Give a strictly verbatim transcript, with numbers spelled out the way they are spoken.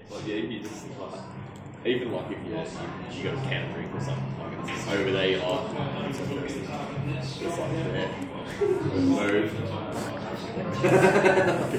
Like, yeah, you just like, even like if you, you, you got a can of drink or something, like it's over there, you're like, oh, it's like there. Move.